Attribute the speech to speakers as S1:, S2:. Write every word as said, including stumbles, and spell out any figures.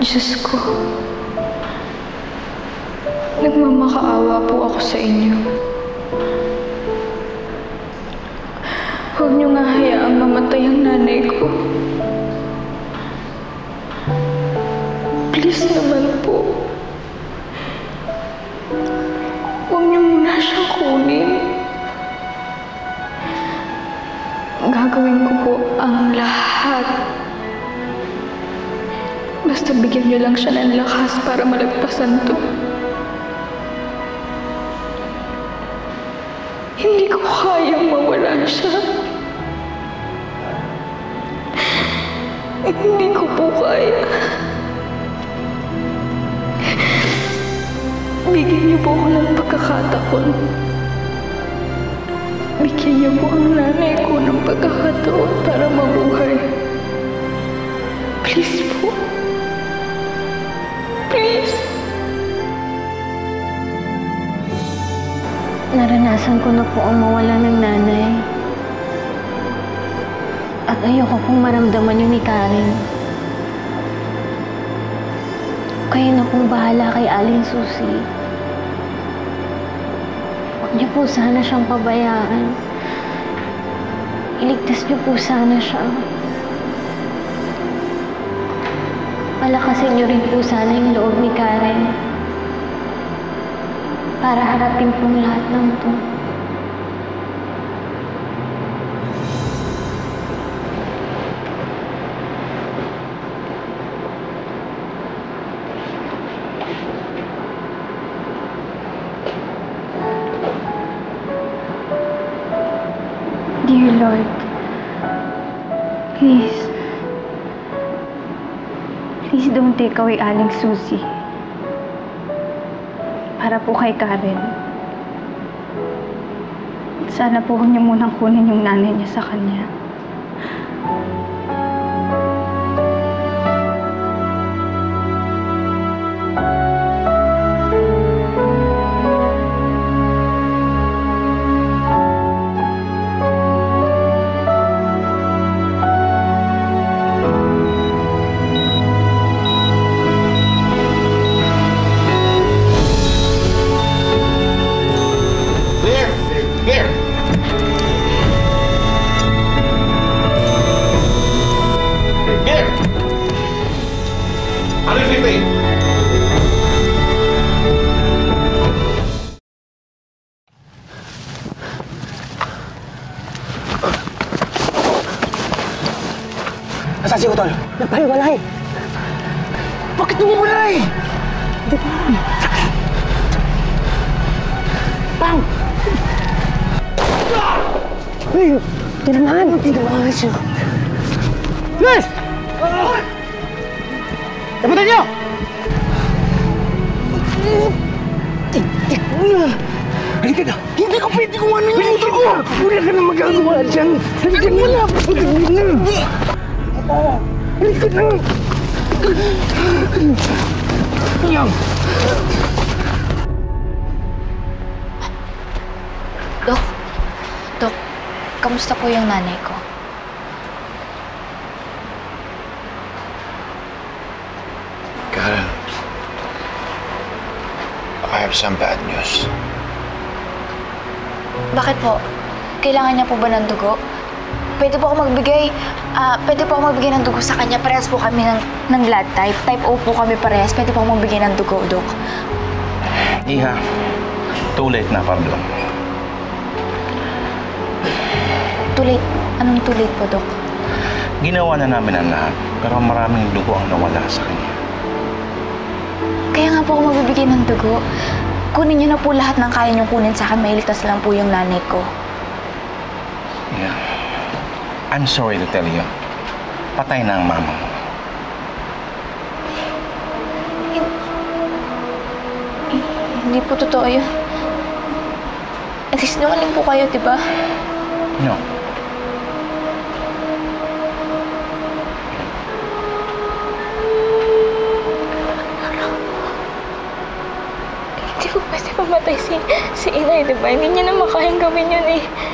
S1: Diyos ko, nagmamakaawa po ako sa inyo. Huwag niyo nga hayaang mamatay ang nanay ko. Please naman po. Huwag niyo muna siyang kunin. Gagawin ko po ang lahat. Basta bigyan niyo lang siya ng lakas para malagpasan to. Hindi ko kayang mawala siya. Hindi ko po kaya. Bigyan niyo po ako ng pagkakataon. Bigyan niyo po ang nanay ko ng pagkakataon para mabuhay. Please po. Please.
S2: Naranasan ko na po ang mawala ng nanay. At ayoko pong maramdaman yun ni Karen. Kayo na pong bahala kay Aling Susie. Huwag niyo po sana siyang pabayaan. Iligtas niyo po sana siya. Palakasin niyo rin po sana yung loob ni Karen. Para harapin pong lahat ng to.
S1: Dear Lord, please, please don't take away Aling Susie. Para po kay Karen. Sana po huwag niyo munang kunin yung nanay niya sa kanya.
S3: Nasaan si Utol? Nagpahiwalay. Bakit naghiwalay? Hindi ko alam. Pang! Hey! Tinamaan! Tinamaan siya. Yes! Daputan niyo! Halika na! Hindi ko pwede kung ano yung motor ko! Wala ka na magagawa dyan! Halika na! Halika na! Halika na! Yan!
S2: Dok, Dok, kamusta po yung nanay ko?
S4: Karen, I have some bad news.
S2: Bakit po? Kailangan niya po ba ng dugo? Pwede po ako magbigay, ah, uh, pwede po ako magbigay ng dugo sa kanya. Parehas po kami ng, ng blood type. Type O po kami parehas. Pwede po ako magbigay ng dugo, Dok.
S4: Iha, too late na, Pablo.
S2: Too late? Anong too late po, Dok?
S4: Ginawa na namin ang lahat, pero maraming dugo ang nawala sa kanya.
S2: Kaya nga po ako magbibigay ng dugo. Kunin niyo na po lahat ng kaya niyong kunin sa akin. Mailigtas lang po yung nanay ko.
S4: Yeah. I'm sorry to tell you. Patay na ang mama mo.
S2: Hindi po totoo yun. Nagsisinungaling po kayo, di ba?
S4: No.
S2: Hindi po pwede pamatay si, si Inay, di ba? Hindi niya naman kayang gawin yun eh.